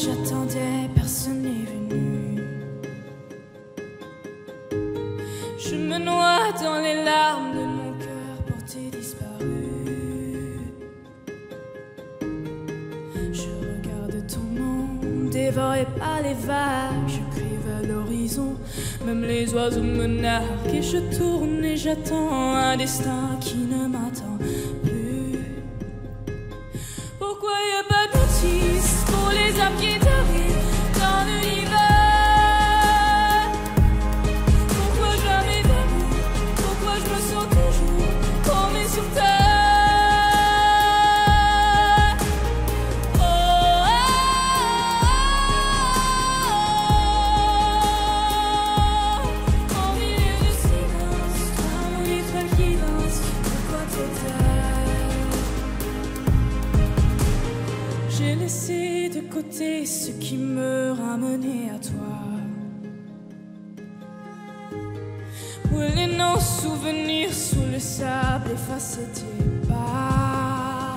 j'attendais, personne n'est venu. Je me noie dans les larmes de mon cœur porté disparu. Je regarde ton nom, dévoré par les vagues. Je crie vers l'horizon, même les oiseaux me narguent. Et je tourne et j'attends un destin qui ne m'attend plus. Pourquoi y a pas de notice pour les âmes qui t'arrivent dans l'univers? Pourquoi jamais d'amour? Pourquoi je me sens toujours paumée sur terre? Oh, oh, oh, au milieu du silence, comme une étoile qui danse. Pourquoi te taire? J'ai laissé de côté ce qui me ramenait à toi. Brûler nos souvenirs sous le sable, effacer tes pas.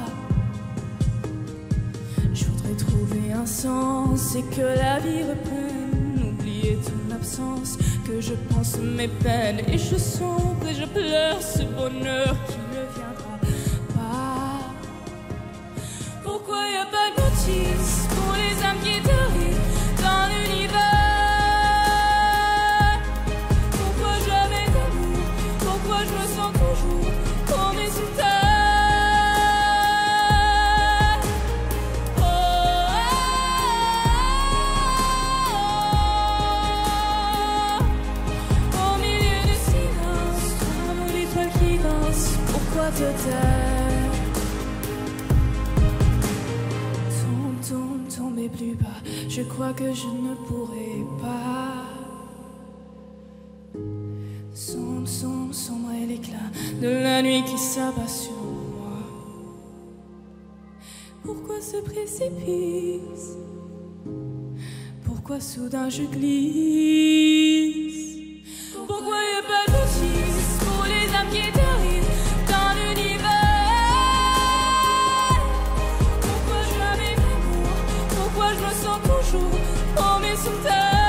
Je voudrais trouver un sens et que la vie reprenne. Oublier ton absence, que je pense mes peines. Et je sombre et je pleure ce bonheur qui ne viendra pas. Pourquoi y a pas de notice pour les âmes qui t'arrivent dans l'univers? Pourquoi jamais d'amour? Pourquoi je me sens toujours paumée sous terre? Oh, oh, oh, au milieu du silence, comme une étoile qui danse. Pourquoi te taire? Tomber plus bas, je crois que je ne pourrai pas. Sombre est l'éclat de la nuit qui s'abat sur moi. Pourquoi ce précipice? Pourquoi soudain je glisse? Pourquoi y a pas de notice pour les âmes qui t'arrivent dans l'univers? Pourquoi je me sens toujours paumée sous terre?